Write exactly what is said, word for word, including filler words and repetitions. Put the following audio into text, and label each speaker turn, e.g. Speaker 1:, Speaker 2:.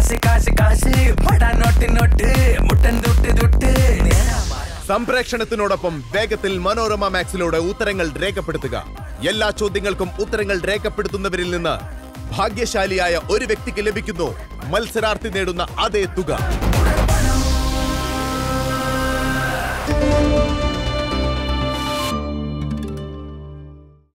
Speaker 1: സംപ്രേഷണത്തിനോടൊപ്പം വേഗത്തിൽ മനോരമ മാക്സിലൂടെ ഉത്തരങ്ങൾ രേഖപ്പെടുത്തുക. എല്ലാ ചോദ്യങ്ങൾക്കും ഉത്തരങ്ങൾ രേഖപ്പെടുത്തുന്നവരിൽ നിന്ന് ഭാഗ്യശാലിയായ ഒരു വ്യക്തിക്ക് ലഭിക്കുന്നു മത്സരാർത്ഥി നേടുന്ന അതേ തുക.